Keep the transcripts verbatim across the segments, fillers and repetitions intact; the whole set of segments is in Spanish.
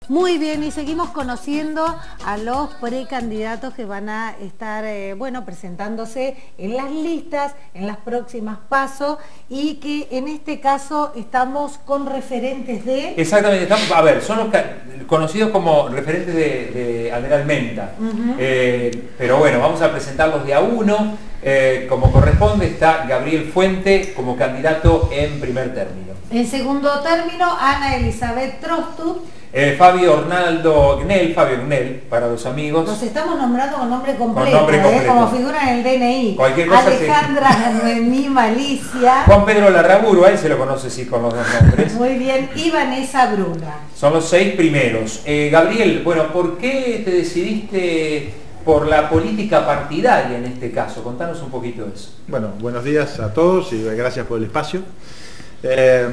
Muy bien, y seguimos conociendo a los precandidatos que van a estar, eh, bueno, presentándose en las listas, en las próximas pasos, y que en este caso estamos con referentes de... Exactamente, estamos, a ver, son los conocidos como referentes de, de Andrea Almenta, uh-huh. eh, pero bueno, vamos a presentarlos de a uno, eh, como corresponde. Está Gabriel Fuente como candidato en primer término. En segundo término, Ana Elizabeth Trostup. Eh, Fabio Ornaldo Gnell, Fabio Gnell, para los amigos. Los estamos nombrando con nombre completo, con nombre completo. ¿eh? Como figura en el D N I. Cualquier cosa. Alejandra se... Noemí Malicia. Juan Pedro Larraburu, a él se lo conoce sí con los dos nombres. Muy bien, y Vanessa Bruna. Son los seis primeros. Eh, Gabriel, bueno, ¿por qué te decidiste por la política partidaria en este caso? Contanos un poquito de eso. Bueno, buenos días a todos y gracias por el espacio. Eh,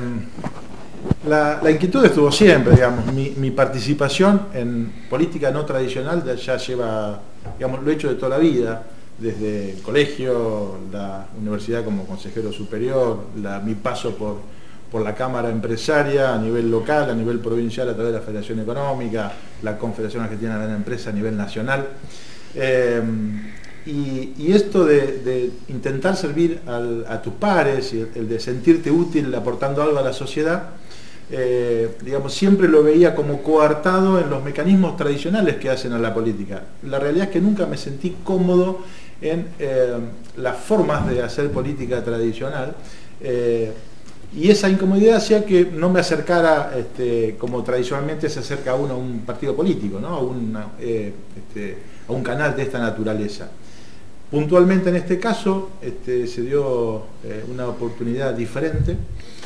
La, la inquietud estuvo siempre, digamos, mi, mi participación en política no tradicional ya lleva, digamos, lo he hecho de toda la vida, desde el colegio, la universidad como consejero superior, la, mi paso por, por la Cámara Empresaria a nivel local, a nivel provincial a través de la Federación Económica, la Confederación Argentina de la Empresa a nivel nacional. Eh, Y, y esto de, de intentar servir al, a tus pares, y el, el de sentirte útil aportando algo a la sociedad, eh, digamos, siempre lo veía como coartado en los mecanismos tradicionales que hacen a la política. La realidad es que nunca me sentí cómodo en eh, las formas de hacer política tradicional, eh, y esa incomodidad hacía que no me acercara este, como tradicionalmente se acerca uno a un partido político, ¿no? a, una, eh, este, a un canal de esta naturaleza. Puntualmente en este caso este, se dio eh, una oportunidad diferente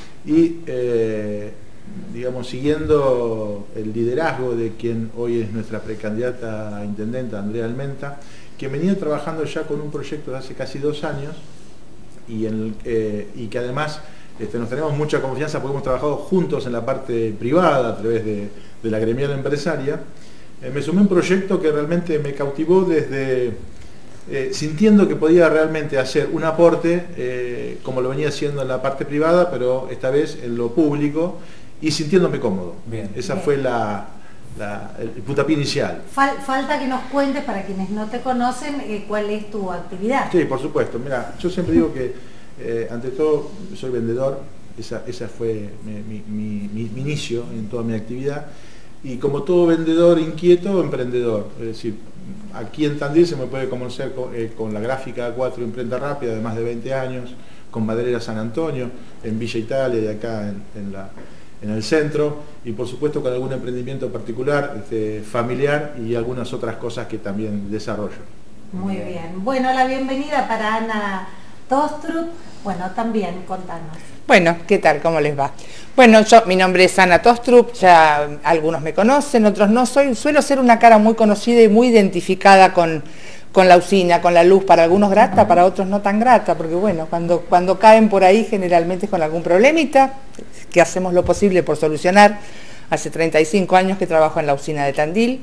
y, eh, digamos, siguiendo el liderazgo de quien hoy es nuestra precandidata a intendenta, Andrea Almenta, que venía trabajando ya con un proyecto de hace casi dos años y, en, eh, y que además este, nos tenemos mucha confianza porque hemos trabajado juntos en la parte privada a través de, de la gremial empresaria. Eh, me sumé a un proyecto que realmente me cautivó desde... Eh, sintiendo que podía realmente hacer un aporte, eh, como lo venía haciendo en la parte privada, pero esta vez en lo público, y sintiéndome cómodo. Bien. Esa Bien. fue la, la, el puntapié inicial. Fal, falta que nos cuentes, para quienes no te conocen, eh, cuál es tu actividad. Sí, por supuesto. Mira, yo siempre digo que, eh, ante todo, soy vendedor. Esa, esa fue mi, mi, mi, mi inicio en toda mi actividad. Y como todo vendedor inquieto, emprendedor. Es decir, aquí en Tandil se me puede conocer con, eh, con la gráfica A cuatro Imprenta Rápida de más de veinte años, con Maderera San Antonio, en Villa Italia y acá en, en, la, en el centro, y por supuesto con algún emprendimiento particular, este, familiar y algunas otras cosas que también desarrollo. Muy bien. Bueno, la bienvenida para Ana Trostup. Bueno, también, contanos. Bueno, ¿qué tal? ¿Cómo les va? Bueno, yo, mi nombre es Ana Trostup, ya algunos me conocen, otros no. Soy, suelo ser una cara muy conocida y muy identificada con, con la usina, con la luz, para algunos grata, para otros no tan grata, porque bueno, cuando, cuando caen por ahí generalmente es con algún problemita, que hacemos lo posible por solucionar. Hace treinta y cinco años que trabajo en la usina de Tandil.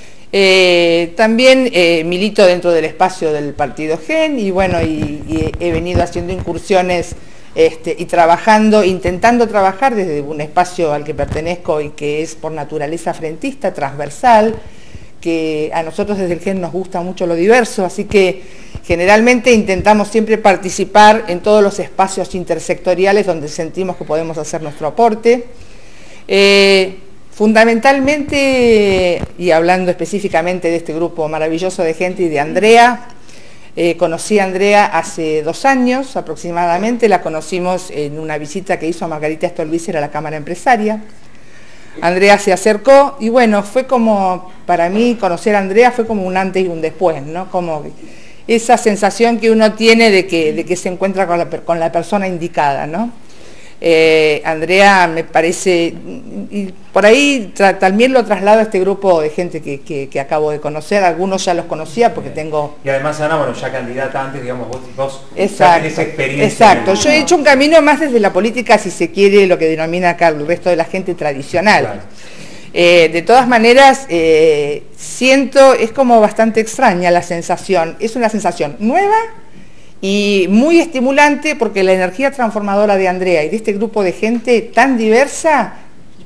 Eh, también eh, milito dentro del espacio del partido Gen y bueno, y, y he venido haciendo incursiones Este, y trabajando, intentando trabajar desde un espacio al que pertenezco y que es por naturaleza frentista, transversal, que a nosotros desde el Gen nos gusta mucho lo diverso, así que generalmente intentamos siempre participar en todos los espacios intersectoriales donde sentimos que podemos hacer nuestro aporte. Eh, fundamentalmente, y hablando específicamente de este grupo maravilloso de gente y de Andrea, Eh, conocí a Andrea hace dos años aproximadamente, la conocimos en una visita que hizo a Margarita Stolbizer a la Cámara Empresaria. Andrea se acercó y bueno, fue como, para mí conocer a Andrea fue como un antes y un después, ¿no? Como esa sensación que uno tiene de que, de que se encuentra con la, con la persona indicada, ¿no? Eh, Andrea me parece, y por ahí tra, también lo traslado a este grupo de gente que, que, que acabo de conocer, algunos ya los conocía porque tengo... Y además Ana, bueno, ya candidata antes, digamos, vos, vos exacto, ya tenés experiencia. Exacto, yo he hecho un camino más desde la política, si se quiere, lo que denomina acá el resto de la gente tradicional. Claro. Eh, de todas maneras, eh, siento, es como bastante extraña la sensación, es una sensación nueva y muy estimulante porque la energía transformadora de Andrea y de este grupo de gente tan diversa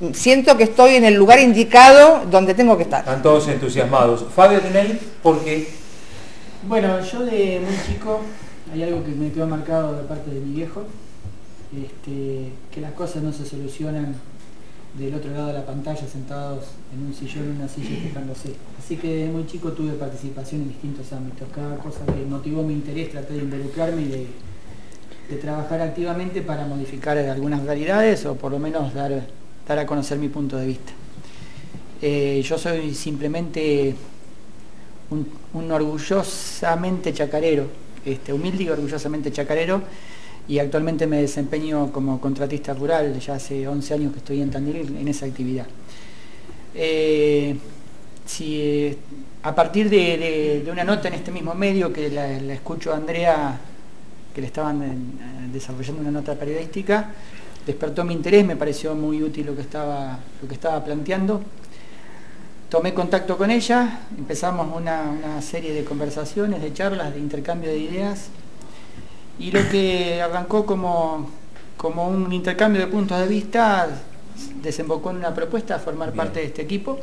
siento que estoy en el lugar indicado donde tengo que estar. Están todos entusiasmados. Fabio Tinelli, ¿por qué? Bueno, yo de muy chico, hay algo que me quedó marcado de parte de mi viejo, este, que las cosas no se solucionan del otro lado de la pantalla, sentados en un sillón, en una silla, quejándose. Así que de muy chico tuve participación en distintos ámbitos. Cada cosa que motivó mi interés traté de involucrarme y de, de trabajar activamente para modificar algunas realidades o por lo menos dar, dar a conocer mi punto de vista. Eh, yo soy simplemente un, un orgullosamente chacarero, este, humilde y orgullosamente chacarero, y actualmente me desempeño como contratista rural. Ya hace once años que estoy en Tandil en esa actividad. Eh, si, eh, a partir de, de, de una nota en este mismo medio que la, la escucho a Andrea, que le estaban eh, desarrollando una nota periodística, despertó mi interés, me pareció muy útil lo que estaba, lo que estaba planteando. Tomé contacto con ella, empezamos una, una serie de conversaciones, de charlas, de intercambio de ideas, y lo que arrancó como, como un intercambio de puntos de vista desembocó en una propuesta de formar Bien. parte de este equipo,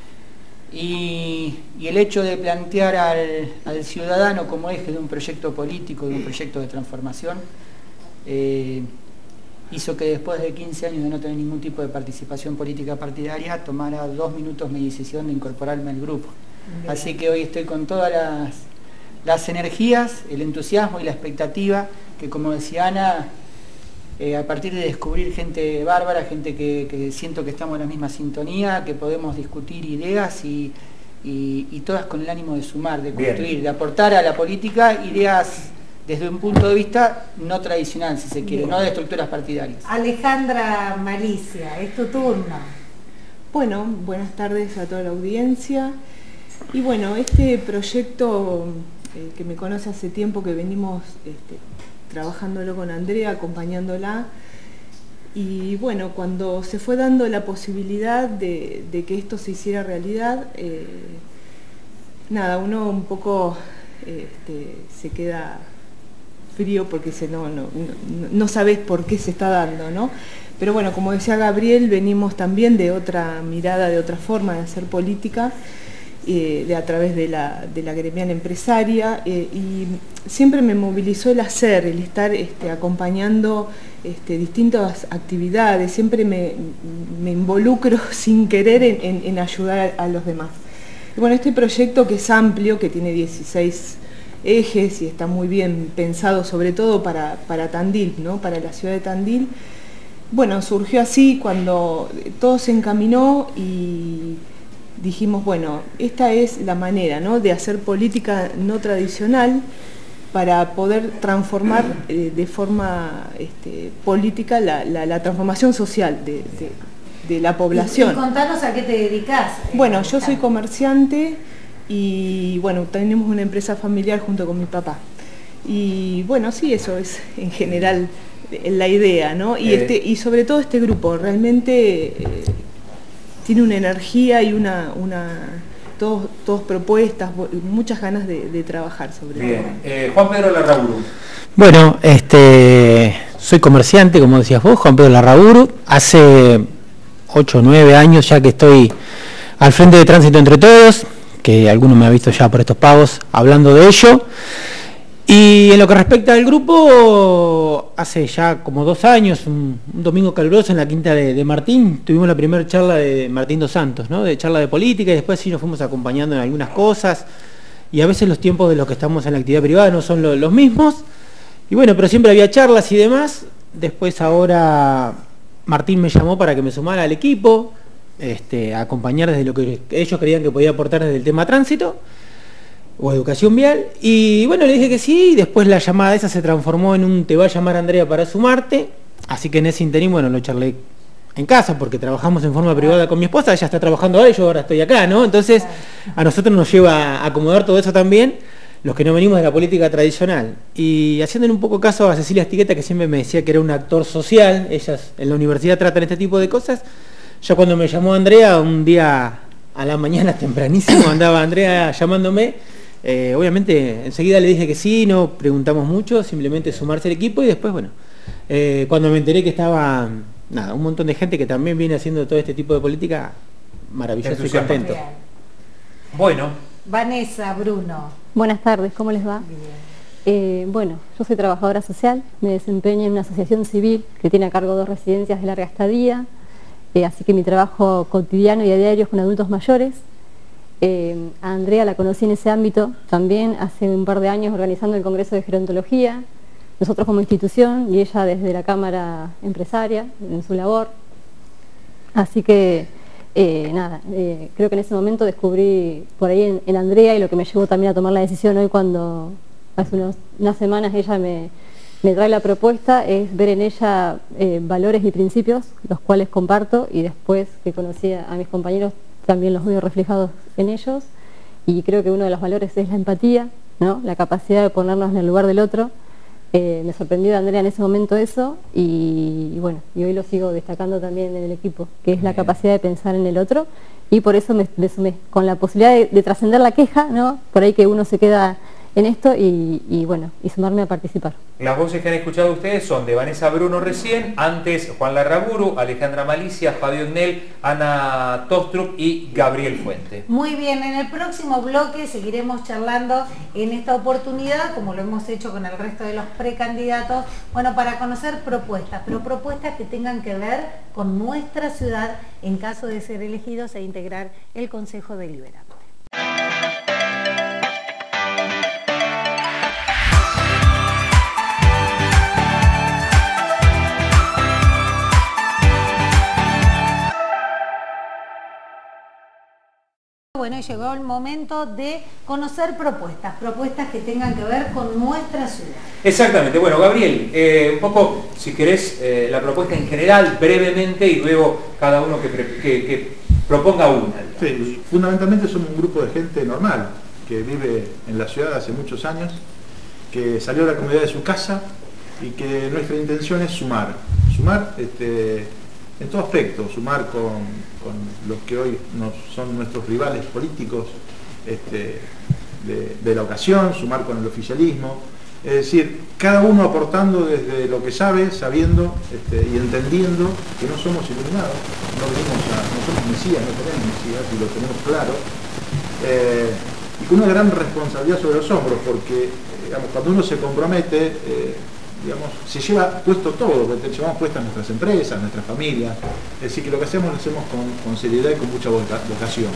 y, y el hecho de plantear al, al ciudadano como eje de un proyecto político, de un proyecto de transformación, eh, hizo que después de quince años de no tener ningún tipo de participación política partidaria, tomara dos minutos mi decisión de incorporarme al grupo. Bien. Así que hoy estoy con todas las, las energías, el entusiasmo y la expectativa, que como decía Ana, eh, a partir de descubrir gente bárbara, gente que, que siento que estamos en la misma sintonía, que podemos discutir ideas y, y, y todas con el ánimo de sumar, de construir, Bien. de aportar a la política ideas desde un punto de vista no tradicional, si se quiere, Bien. no de estructuras partidarias. Alejandra Malicia, es tu turno. Bueno, buenas tardes a toda la audiencia. Y bueno, este proyecto eh, que me conoce hace tiempo, que venimos este, trabajándolo con Andrea, acompañándola, y bueno, cuando se fue dando la posibilidad de, de que esto se hiciera realidad, eh, nada, uno un poco este, se queda frío porque se, no, no, no, no sabes por qué se está dando, ¿no? Pero bueno, como decía Gabriel, venimos también de otra mirada, de otra forma de hacer política, eh, de, a través de la, de la gremial empresaria, eh, y siempre me movilizó el hacer, el estar este, acompañando este, distintas actividades, siempre me, me involucro sin querer en, en, en ayudar a, a los demás. Y bueno, este proyecto, que es amplio, que tiene dieciséis ejes y está muy bien pensado, sobre todo para, para Tandil, ¿no? Para la ciudad de Tandil. Bueno, surgió así cuando todo se encaminó y dijimos, bueno, esta es la manera, ¿no?, de hacer política no tradicional para poder transformar eh, de forma este, política la, la, la transformación social de, de, de la población. Y, y contanos a qué te dedicás. Bueno, yo soy comerciante y bueno, tenemos una empresa familiar junto con mi papá. Y bueno, sí, eso es en general la idea, ¿no? Y, eh. este, y sobre todo este grupo realmente eh, tiene una energía y una, una todos, todos propuestas, muchas ganas de, de trabajar sobre Bien. todo. Eh, Juan Pedro Larraburu. Bueno, este, soy comerciante, como decías vos, Juan Pedro Larraburu. Hace ocho o nueve años ya que estoy al frente de Tránsito Entre Todos, que alguno me ha visto ya por estos pagos hablando de ello. Y en lo que respecta al grupo, hace ya como dos años, un, un domingo caluroso en la quinta de, de Martín, tuvimos la primera charla de Martín dos Santos, ¿no?, de charla de política, y después sí nos fuimos acompañando en algunas cosas, y a veces los tiempos de los que estamos en la actividad privada no son lo, los mismos, y bueno, pero siempre había charlas y demás. Después ahora Martín me llamó para que me sumara al equipo, este, a acompañar desde lo que ellos creían que podía aportar desde el tema tránsito o educación vial, y bueno, le dije que sí, y después la llamada esa se transformó en un te va a llamar Andrea para sumarte, así que en ese interín, bueno, lo charlé en casa porque trabajamos en forma privada con mi esposa, ella está trabajando ahora y yo ahora estoy acá, ¿no? Entonces a nosotros nos lleva a acomodar todo eso también, los que no venimos de la política tradicional. Y haciéndole un poco caso a Cecilia Estigueta, que siempre me decía que era un actor social, ellas en la universidad tratan este tipo de cosas. Ya cuando me llamó Andrea, un día a la mañana tempranísimo andaba Andrea llamándome. Eh, obviamente enseguida le dije que sí, no preguntamos mucho, simplemente sumarse al equipo, y después, bueno, eh, cuando me enteré que estaba nada, un montón de gente que también viene haciendo todo este tipo de política, maravilloso y contento. Bien. Bueno. Vanessa, Bruno. Buenas tardes, ¿cómo les va? Eh, bueno, yo soy trabajadora social, me desempeño en una asociación civil que tiene a cargo dos residencias de larga estadía, eh, así que mi trabajo cotidiano y a diario es con adultos mayores. Eh, a Andrea la conocí en ese ámbito también hace un par de años organizando el Congreso de Gerontología, nosotros como institución y ella desde la Cámara Empresaria en su labor. Así que, eh, nada, eh, creo que en ese momento descubrí por ahí en, en Andrea, y lo que me llevó también a tomar la decisión hoy cuando hace unos, unas semanas ella me, me trae la propuesta, es ver en ella eh, valores y principios, los cuales comparto, y después que conocí a, a mis compañeros también los veo reflejados en ellos, y creo que uno de los valores es la empatía, ¿no? La capacidad de ponernos en el lugar del otro. Eh, me sorprendió de Andrea en ese momento eso, y, y bueno, y hoy lo sigo destacando también en el equipo, que es la Bien. capacidad de pensar en el otro, y por eso me, me sumé, con la posibilidad de, de trascender la queja, ¿no? Por ahí que uno se queda en esto, y, y bueno, y sumarme a participar. Las voces que han escuchado ustedes son de Vanessa Bruno recién, antes Juan Larraburu, Alejandra Malicia, Fabio Gnell, Ana Tostrup y Gabriel Fuente. Muy bien, en el próximo bloque seguiremos charlando en esta oportunidad, como lo hemos hecho con el resto de los precandidatos, bueno, para conocer propuestas, pero propuestas que tengan que ver con nuestra ciudad en caso de ser elegidos e integrar el Consejo Deliberante. Bueno, llegó el momento de conocer propuestas, propuestas que tengan que ver con nuestra ciudad. Exactamente. Bueno, Gabriel, eh, un poco, si querés, eh, la propuesta en general, brevemente, y luego cada uno que, que, que proponga una. Sí, fundamentalmente somos un grupo de gente normal, que vive en la ciudad hace muchos años, que salió de la comunidad de su casa y que nuestra intención es sumar. Sumar este, en todo aspecto, sumar con... con los que hoy nos, son nuestros rivales políticos este, de, de la ocasión, sumar con el oficialismo, es decir, cada uno aportando desde lo que sabe, sabiendo este, y entendiendo que no somos iluminados, no venimos a, no somos mesías, no tenemos mesías, y lo tenemos claro, eh, y con una gran responsabilidad sobre los hombros, porque digamos, cuando uno se compromete, eh, digamos, se lleva puesto todo, porque llevamos puestas nuestras empresas, nuestras familias, es decir, que lo que hacemos lo hacemos con, con seriedad y con mucha vocación.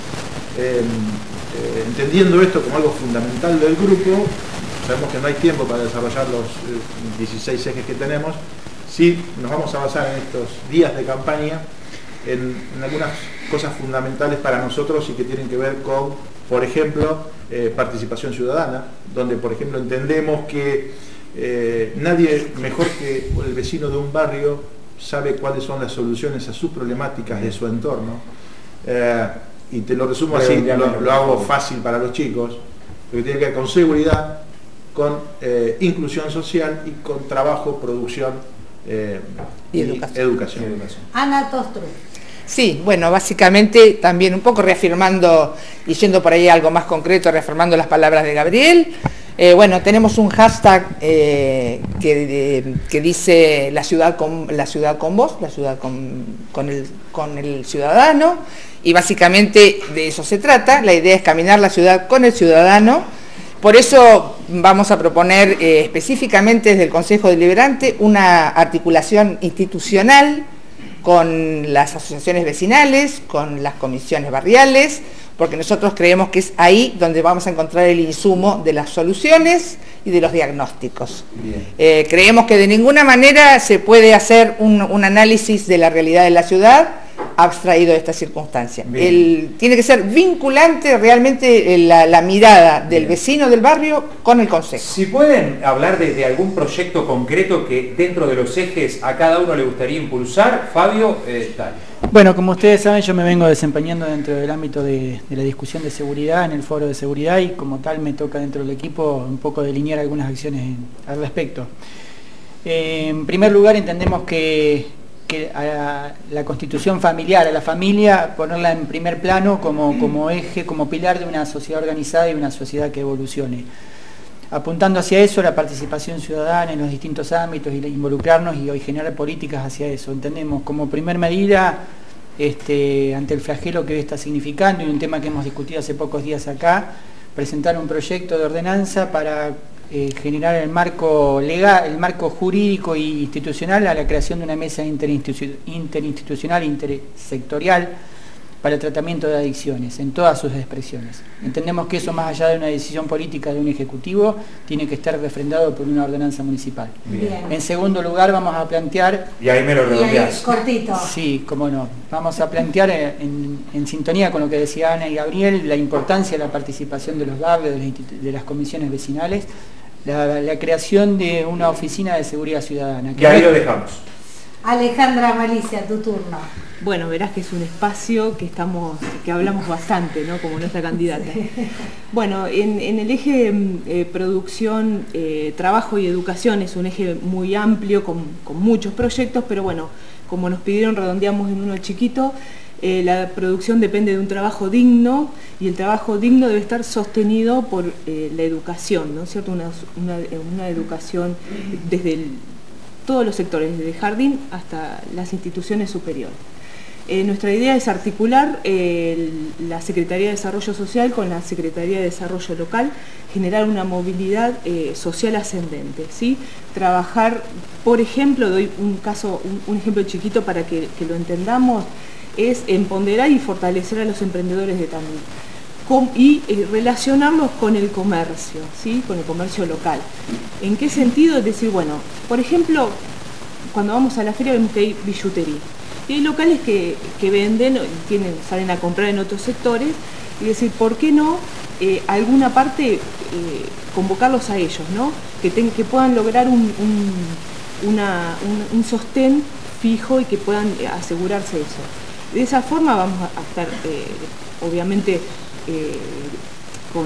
Eh, eh, entendiendo esto como algo fundamental del grupo, sabemos que no hay tiempo para desarrollar los eh, dieciséis ejes que tenemos, sí nos vamos a basar en estos días de campaña en, en algunas cosas fundamentales para nosotros y que tienen que ver con, por ejemplo, eh, participación ciudadana, donde, por ejemplo, entendemos que Eh, nadie mejor que el vecino de un barrio sabe cuáles son las soluciones a sus problemáticas de su entorno, eh, y te lo resumo así, lo, lo hago fácil para los chicos, porque tiene que ver con seguridad, con eh, inclusión social y con trabajo, producción eh, y, y educación. educación. educación. Ana Tostrup. Sí, bueno, básicamente también un poco reafirmando y yendo por ahí a algo más concreto, reafirmando las palabras de Gabriel. Eh, bueno, tenemos un hashtag eh, que, de, que dice la ciudad con la ciudad con vos, la ciudad con, con, el, con el ciudadano, y básicamente de eso se trata. La idea es caminar la ciudad con el ciudadano. Por eso vamos a proponer eh, específicamente desde el Consejo Deliberante una articulación institucional con las asociaciones vecinales, con las comisiones barriales, porque nosotros creemos que es ahí donde vamos a encontrar el insumo de las soluciones y de los diagnósticos. Eh, creemos que de ninguna manera se puede hacer un, un análisis de la realidad de la ciudad abstraído de esta circunstancia. El, tiene que ser vinculante realmente la, la mirada del Bien. vecino del barrio con el consejo. Si pueden hablar de, de algún proyecto concreto que dentro de los ejes a cada uno le gustaría impulsar, Fabio, eh, tal. Bueno, como ustedes saben, yo me vengo desempeñando dentro del ámbito de, de la discusión de seguridad, en el foro de seguridad, y como tal me toca dentro del equipo un poco delinear algunas acciones en, al respecto. Eh, en primer lugar, entendemos que, que a la constitución familiar, a la familia, ponerla en primer plano como, como eje, como pilar de una sociedad organizada y una sociedad que evolucione. apuntando hacia eso, la participación ciudadana en los distintos ámbitos y involucrarnos y hoy generar políticas hacia eso. Entendemos como primer medida, este, ante el flagelo que está significando y un tema que hemos discutido hace pocos días acá, presentar un proyecto de ordenanza para eh, generar el marco legal, el marco jurídico e institucional a la creación de una mesa interinstitu interinstitucional, intersectorial para el tratamiento de adicciones en todas sus expresiones. Entendemos que eso, más allá de una decisión política de un ejecutivo, tiene que estar refrendado por una ordenanza municipal. Bien. En segundo lugar, vamos a plantear... Y ahí me lo redondeás. Cortito. Sí, cómo no. Vamos a plantear en, en sintonía con lo que decía Ana y Gabriel, la importancia de la participación de los barrios, de las, de las comisiones vecinales, la, la creación de una oficina de seguridad ciudadana. Y ahí lo dejamos. Alejandra Malicia, tu turno. Bueno, verás que es un espacio que estamos, que hablamos bastante, ¿no? Como nuestra candidata. Sí. Bueno, en, en el eje eh, producción, eh, trabajo y educación es un eje muy amplio, con, con muchos proyectos, pero bueno, como nos pidieron, redondeamos en uno chiquito. Eh, la producción depende de un trabajo digno y el trabajo digno debe estar sostenido por eh, la educación, ¿no es cierto? Una, una, una educación desde el, todos los sectores, desde el jardín hasta las instituciones superiores. Eh, nuestra idea es articular eh, el, la Secretaría de Desarrollo Social con la Secretaría de Desarrollo Local, generar una movilidad eh, social ascendente, ¿sí? Trabajar, por ejemplo, doy un caso, un, un ejemplo chiquito para que, que lo entendamos, es empoderar y fortalecer a los emprendedores de Tandil con, y eh, relacionarlos con el comercio, ¿sí? Con el comercio local. ¿En qué sentido? Es decir, bueno, por ejemplo, cuando vamos a la feria vemos que hay billutería. Y hay locales que, que venden, tienen, salen a comprar en otros sectores, y decir, ¿por qué no eh, alguna parte eh, convocarlos a ellos, ¿no? Que, ten, que puedan lograr un, un, una, un, un sostén fijo y que puedan eh, asegurarse eso. De esa forma vamos a estar, eh, obviamente, eh, con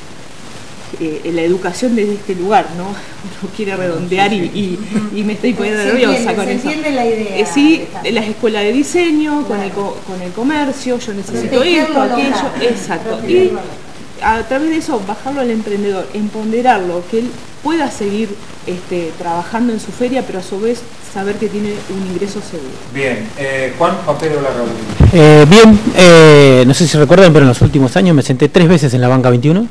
eh, la educación desde este lugar, ¿no? Uno quiere redondear y, y, y me estoy poniendo nerviosa con eso. Se entiende la idea. Eh, sí, las escuelas de diseño, claro. con, el, con el comercio, yo necesito esto, aquello, exacto. Y a través de eso, bajarlo al emprendedor, empoderarlo, que él pueda seguir este, trabajando en su feria, pero a su vez saber que tiene un ingreso seguro. Bien, eh, Juan, Juan Pedro Larraúl. Eh, bien, eh, no sé si recuerdan, pero en los últimos años me senté tres veces en la banca veintiuno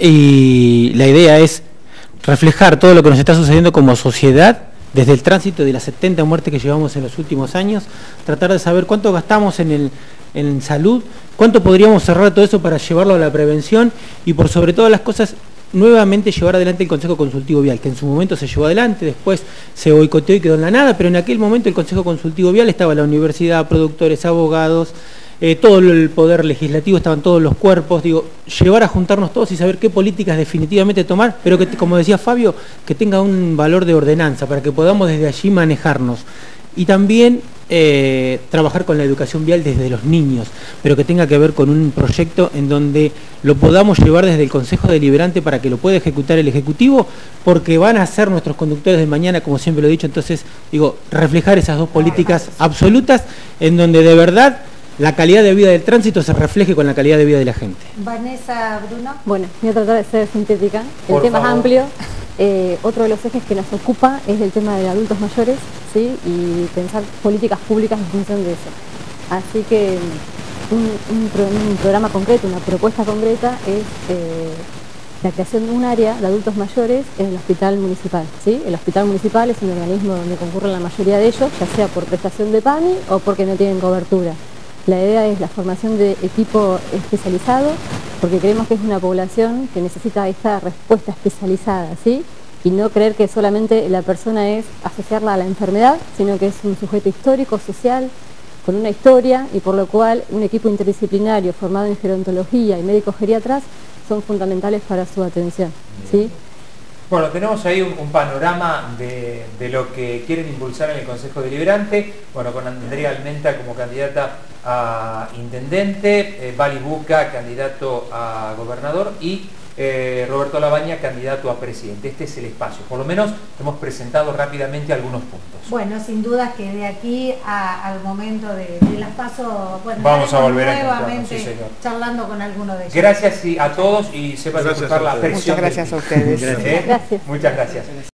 y la idea es reflejar todo lo que nos está sucediendo como sociedad desde el tránsito de las setenta muertes que llevamos en los últimos años, tratar de saber cuánto gastamos en, el, en salud, cuánto podríamos cerrar todo eso para llevarlo a la prevención y por sobre todas las cosas nuevamente llevar adelante el Consejo Consultivo Vial, que en su momento se llevó adelante, después se boicoteó y quedó en la nada, pero en aquel momento el Consejo Consultivo Vial estaba la universidad, productores, abogados, eh, todo el poder legislativo, estaban todos los cuerpos, digo, llevar a juntarnos todos y saber qué políticas definitivamente tomar, pero que, como decía Fabio, que tenga un valor de ordenanza, para que podamos desde allí manejarnos. Y también eh, trabajar con la educación vial desde los niños, pero que tenga que ver con un proyecto en donde lo podamos llevar desde el Consejo Deliberante para que lo pueda ejecutar el Ejecutivo, porque van a ser nuestros conductores de mañana, como siempre lo he dicho. Entonces, digo, reflejar esas dos políticas absolutas en donde de verdad la calidad de vida del tránsito se refleje con la calidad de vida de la gente. Vanessa, Bruno. Bueno, voy a tratar de ser sintética. El Por tema favor. es amplio. Eh, otro de los ejes que nos ocupa es el tema de adultos mayores, ¿sí? Y pensar políticas públicas en función de eso. Así que un, un, pro, un programa concreto, una propuesta concreta es eh, la creación de un área de adultos mayores en el hospital municipal, ¿sí? El hospital municipal es un organismo donde concurren la mayoría de ellos, ya sea por prestación de P A M I o porque no tienen cobertura. La idea es la formación de equipo especializado, porque creemos que es una población que necesita esta respuesta especializada, ¿sí? Y no creer que solamente la persona es asociarla a la enfermedad, sino que es un sujeto histórico, social, con una historia, y por lo cual un equipo interdisciplinario formado en gerontología y médicos geriatras son fundamentales para su atención, ¿sí? Bueno, tenemos ahí un, un panorama de, de lo que quieren impulsar en el Consejo Deliberante, bueno, con Andrea Almenta como candidata a intendente, eh, Bali Buca candidato a gobernador y eh, Roberto Labaña, candidato a presidente. Este es el espacio. Por lo menos hemos presentado rápidamente algunos puntos. Bueno, sin duda que de aquí a, al momento de, de las pasos, bueno, vamos a volver a nuevamente sí, charlando con alguno de ellos. Gracias a todos y sepan disfrutar la presión. Muchas gracias a ustedes. ¿Eh? Gracias. Muchas gracias.